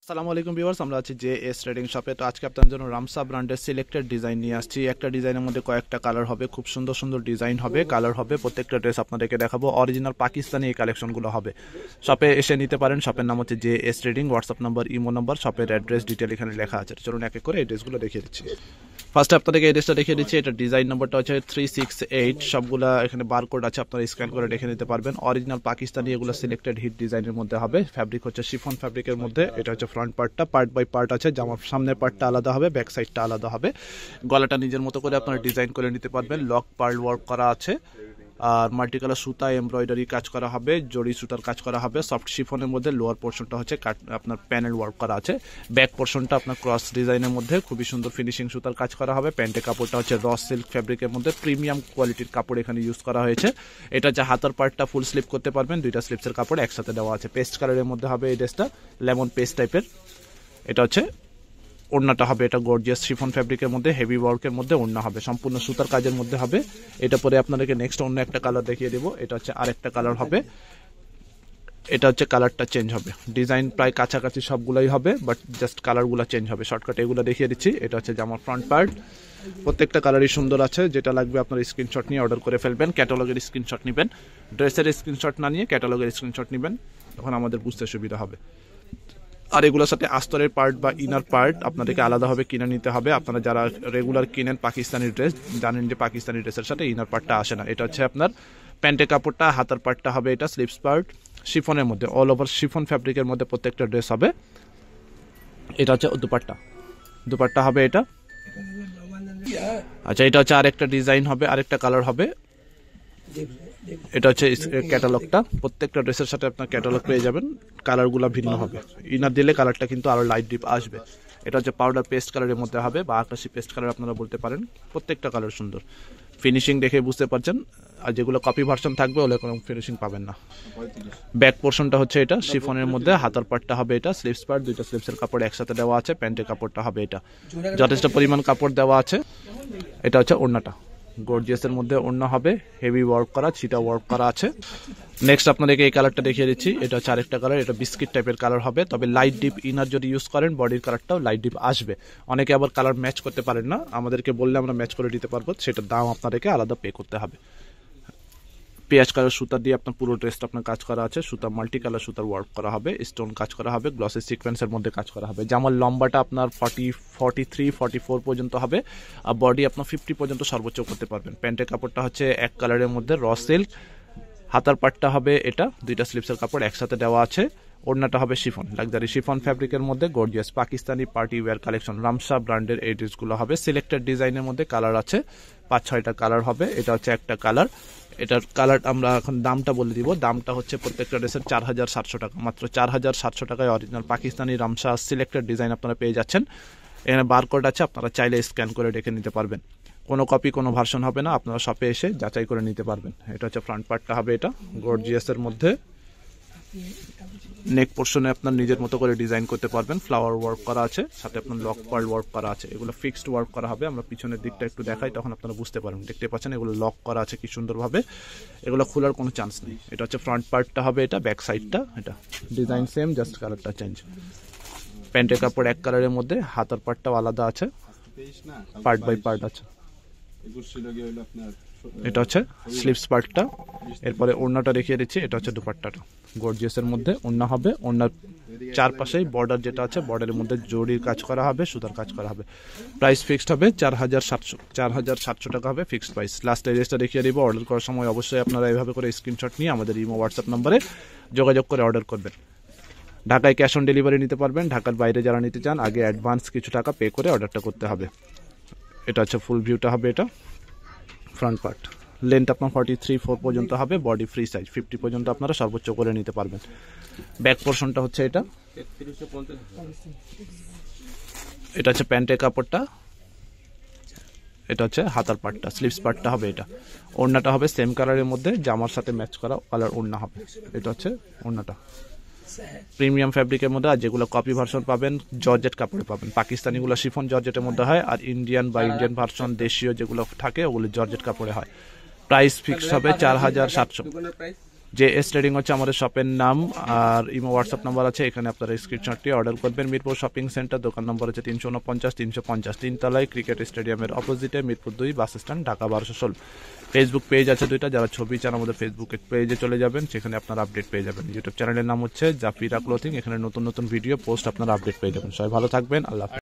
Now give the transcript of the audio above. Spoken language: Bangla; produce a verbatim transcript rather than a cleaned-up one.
আসসালামু আলাইকুম ভিউয়ার্স, আমরা আছি জে এস ট্রেডিং শপে। তো আজকে আপনাদের জন্য রামসা ব্র্যান্ডের সিলেক্টেড ডিজাইন নিয়ে আসছি। একটা ডিজাইনের মধ্যে কয়েকটা কালার হবে, খুব সুন্দর সুন্দর ডিজাইন হবে, কালার হবে, প্রত্যেকটা ড্রেস আপনাদেরকে দেখাবো। অরিজিনাল পাকিস্তানি এই কালেকশনগুলো হবে। শপে এসে নিতে পারেন। শপের নাম হচ্ছে J S trading. WhatsApp number, imo number, শপের অ্যাড্রেস ডিটেল এখানে লেখা আছে। চলুন এক এক করে এই ড্রেসগুলো দেখিয়ে দিচ্ছি। ফার্স্টে আপনাদেরকে এই ড্রেসটা দেখিয়ে দিচ্ছি। এটা ডিজাইন নাম্বারটা হচ্ছে থ্রি সিক্স এইট। সবগুলা এখানে বারকোড আছে, আপনারা স্ক্যান করে দেখে নিতে পারবেন। অরিজিনাল পাকিস্তানি এগুলো সিলেক্টেড হিট ডিজাইনের মধ্যে হবে। ফ্যাব্রিক হচ্ছে শিফন ফ্যাব্রিকের মধ্যে। এটা হচ্ছে ফ্রন্ট পার্টটা, পার্ট বাই পার্ট আছে। জামার সামনের পার্টটা আলাদা হবে, ব্যাক সাইডটা আলাদা হবে। গলাটা নিজের মতো করে আপনারা ডিজাইন করে নিতে পারবেন। লক পার্ল ওয়ার্ক করা আছে, আর মাল্টি কালার সুতা এমব্রয়ডারি কাজ করা হবে, জড়ি সুতার কাজ করা হবে। সফট শিফনের মধ্যে লোয়ার পোর্শনটা হচ্ছে আপনার প্যানেল ওয়ার্ক করা আছে। ব্যাক পোর্শনটা আপনার ক্রস ডিজাইনের মধ্যে খুবই সুন্দর ফিনিশিং সুতার কাজ করা হবে। প্যান্টের কাপড়টা হচ্ছে র সিল্ক ফ্যাব্রিকের মধ্যে, প্রিমিয়াম কোয়ালিটির কাপড় এখানে ইউজ করা হয়েছে। এটা যে হাতার পার্টটা ফুল স্লিপ করতে পারবেন, দুইটা স্লিপসের কাপড় একসাথে দেওয়া আছে। পেস্ট কালারের মধ্যে হবে এই ড্রেসটা, লেমন পেস্ট টাইপের। এটা হচ্ছে ওড়নাটা হবে, এটা গর্জিয়াস শিফন ফ্যাব্রিকের মধ্যে হেভি ওয়ার্কের মধ্যে ওড়না হবে, সম্পূর্ণ সুতার কাজের মধ্যে হবে। এটা পরে আপনাদেরকে নেক্সট অন্য একটা কালার দেখিয়ে দেবো। এটা হচ্ছে আরেকটা কালার হবে। এটা হচ্ছে কালারটা চেঞ্জ হবে। ডিজাইন প্রায় কাছাকাছি সবগুলোই হবে, বাট জাস্ট কালারগুলো চেঞ্জ হবে। শর্টকাট এগুলো দেখিয়ে দিচ্ছি। এটা হচ্ছে জামার ফ্রন্ট পার্ট। প্রত্যেকটা কালারই সুন্দর আছে। যেটা লাগবে আপনার স্ক্রিনশট নিয়ে অর্ডার করে ফেলবেন। ক্যাটালগের স্ক্রিনশট নেবেন, ড্রেসের স্ক্রিনশট না নিয়ে ক্যাটালগের স্ক্রিনশট নেবেন, তখন আমাদের বুঝতে সুবিধা হবে। আর এগুলোর সাথে আস্তরের পার্ট বা ইনার পার্ট আপনাদেরকে আলাদাভাবে কিনে নিতে হবে। আপনারা যারা রেগুলার কিনেন পাকিস্তানি ড্রেস, জানেন যে পাকিস্তানি ড্রেসের সাথে ইনার পার্টটা আসে না। এটা হচ্ছে আপনার প্যান্টের কাপড়টা, হাতার পার্টটা হবে এটা স্লিপস পার্ট শিফনের মধ্যে, অল ওভার শিফন ফ্যাব্রিকের মধ্যে প্রত্যেকটা ড্রেস হবে। এটা হচ্ছে দুপাট্টা, দুপাট্টা হবে এটা। আচ্ছা, এটা হচ্ছে আরেকটা ডিজাইন হবে, আরেকটা কালার হবে। এটা হচ্ছে ক্যাটালগটা। প্রত্যেকটা ড্রেসের সাথে আপনার ক্যাটালগ পেয়ে যাবেন। কালারগুলো ভিন্ন হবে, ইনার দিলে কালারটা কিন্তু আরো লাইট ডিপ আসবে। এটা হচ্ছে পাউডার পেস্ট কালারের মধ্যে হবে, বা আকাশি পেস্ট কালার আপনারা বলতে পারেন। প্রত্যেকটা কালার সুন্দর, ফিনিশিং দেখে বুঝতে পারছেন। আর যেগুলো কপি ভার্সন থাকবে ওগুলো কোনো ফিনিশিং পাবেন না। ব্যাক পোর্শনটা হচ্ছে এটা শিফনের মধ্যে, হাতার পার্টটা হবে এটা স্লিপস পার্ট, দুইটা স্লিপসের কাপড় একসাথে দেওয়া আছে। প্যান্টের কাপড়টা হবে এটা, যথেষ্ট পরিমাণ কাপড় দেওয়া আছে। এটা হচ্ছে ওড়নাটা, গর্জিয়াসের মধ্যে ওড়না হবে, হেভি ওয়ার্ক করা, ছিটা ওয়ার্ক করা আছে। নেক্সট আপনাদেরকে এই কালারটা দেখিয়ে দিচ্ছি। এটা হচ্ছে আরেকটা কালার, এটা বিস্কিট টাইপের কালার হবে, তবে লাইট ডিপ ইনার যদি ইউজ করেন বডির কালারটাও লাইট ডিপ আসবে। অনেকে আবার কালার ম্যাচ করতে পারেন না, আমাদেরকে বললে আমরা ম্যাচ করে দিতে পারবো, সেটার দাম আপনাদেরকে আলাদা পে করতে হবে। পেঁয়াজ কালার সুতা দিয়ে আপনার পুরো ড্রেসটা আপনার কাজ করা আছে। সুতা মাল্টি কালার সুতার ওয়ার্ক করা হবে, স্টোন কাজ করা হবে, গ্লসি সিকোয়েন্সের মধ্যে কাজ করা হবে। জামার লম্বাটা আপনার forty forty three forty four পর্যন্ত হবে, আর বডি আপনার ফিফটি পর্যন্ত সর্বোচ্চ করতে পারবেন। প্যান্টের কাপড়টা হচ্ছে এক কালারের মধ্যে র সিল্ক, হাতার পাটটা হবে এটা, দুইটা স্লিপসের কাপড় একসাথে দেওয়া আছে। ওড়নাটা হবে শিফন, লাক্সারি শিফন ফ্যাব্রিকের মধ্যে gorgeous Pakistani party wear collection Ramsha ব্র্যান্ডের এই ড্রেসগুলো হবে। সিলেক্টেড ডিজাইনের মধ্যে কালার আছে, পাঁচ ছয়টা কালার হবে। এটা হচ্ছে একটা কালার। এটার কালার আমরা এখন দামটা বলে দিব। দামটা হচ্ছে প্রত্যেকটা ড্রেসের চার হাজার সাতশো টাকা, মাত্র চার হাজার সাতশো টাকায় original Pakistani Ramsha selected design আপনারা পেয়ে যাচ্ছেন। এখানে বারকোড আছে, আপনারা চাইলে স্ক্যান করে রেখে নিতে পারবেন। কোনো কপি কোনো ভার্সন হবে না, আপনারা শপে এসে যাচাই করে নিতে পারবেন। এটা হচ্ছে ফ্রন্ট পার্টটা হবে এটা গর্জিয়াসের মধ্যে। নেক পোর্শনে আপনার নিজের মতো করে ডিজাইন করতে পারবেন, ফ্লাওয়ার ওয়ার্ক করা আছে, সাথে আপনার লক পার্ল ওয়ার্ক করা আছে। এগুলো ফিক্সড ওয়ার্ক করা হবে। আমরা পিছনের দিকটা একটু দেখাই, তখন আপনারা বুঝতে পারবেন। দেখতে পাচ্ছেন এগুলো লক করা আছে কি সুন্দরভাবে, এগুলো খোলার কোনো চান্স নেই। এটা হচ্ছে ফ্রন্ট পার্টটা হবে এটা, ব্যাক সাইডটা এটা ডিজাইন সেম, জাস্ট কালারটা চেঞ্জ। প্যান্টের কাপড় এক কালারের মধ্যে, হাতার পার্টটাও আলাদা আছে, পার্ট বাই পার্ট আছে। এটা হচ্ছে স্লিপস পার্টটা। এরপরে ওড়নাটা দেখিয়ে দিচ্ছি। এটা হচ্ছে দুপাট্টাটা, গর্জিয়াসের মধ্যে ওড়না হবে। ওড়নার চারপাশেই বর্ডার যেটা আছে, বর্ডারের মধ্যে জরির কাজ করা হবে, সুতার কাজ করা হবে। প্রাইস ফিক্সড হবে চার হাজার সাতশো চার হাজার সাতশো টাকা হবে ফিক্সড প্রাইস। লাস্ট এড্রেসটা দেখিয়ে দিব। অর্ডার করার সময় অবশ্যই আপনারা এইভাবে করে স্ক্রিনশট নিয়ে আমাদের ইমো হোয়াটসঅ্যাপ নম্বরে যোগাযোগ করে অর্ডার করবেন। ঢাকায় ক্যাশ অন ডেলিভারি নিতে পারবেন। ঢাকার বাইরে যারা নিতে চান আগে অ্যাডভান্স কিছু টাকা পে করে অর্ডারটা করতে হবে। এটা হচ্ছে ফুল ভিউটা হবে এটা ফ্রন্ট পার্ট। লেন্থ আপনার ফর্টি থ্রি ফোর পর্যন্ত হবে, বডি ফ্রি সাইজ, ফিফটি পর্যন্ত আপনারা সর্বোচ্চ করে নিতে পারবেন। ব্যাক পোর্শনটা হচ্ছে এটা, এটা হচ্ছে প্যান্টের কাপড়টা, এটা হচ্ছে হাতার পার্টটা, স্লিভস পার্টটা হবে এটা। ওড়নাটা হবে সেম কালারের মধ্যে, জামার সাথে ম্যাচ করা কালার ওড়না হবে। এটা হচ্ছে ওড়নাটা প্রিমিয়াম ফ্যাব্রিকের মধ্যে। আর যেগুলো কপি ভার্সন পাবেন জর্জেট কাপড়ে পাবেন। পাকিস্তানিগুলো শিফন জর্জেটের মধ্যে হয়, আর ইন্ডিয়ান বা ইন্ডিয়ান ভার্সন দেশীয় যেগুলো থাকে ওগুলো জর্জেট কাপড়ে হয়। প্রাইস ফিক্স হবে চার হাজার সাতশো জে এস ট্রেডিং হচ্ছে আমাদের শপের নাম, আর ইমো হোয়াটসঅ্যাপ নাম্বার আছে, এখানে আপনারা স্ক্রিনশটটি অর্ডার করবেন। মিরপুর শপিং সেন্টার, দোকান নম্বর হচ্ছে তিনশো উনপঞ্চাশ তিনশো পঞ্চাশ, তিনতলায়, ক্রিকেট স্টেডিয়ামের অপোজিটে, মিরপুর দুই, বাস স্ট্যান্ড, ঢাকা বারোশো ষোলো। ফেসবুক পেজ আছে দুইটা, যারা ছবি চান আমাদের ফেসবুক পেজে চলে যাবেন, সেখানে আপনারা আপডেট পেয়ে যাবেন। ইউটিউব চ্যানেলের নাম হচ্ছে জাফিরা ক্লোথিং, এখানে নতুন নতুন ভিডিও পোস্ট আপনারা আপডেট পেয়ে যাবেন। সবাই ভালো থাকবেন, আল্লাহ।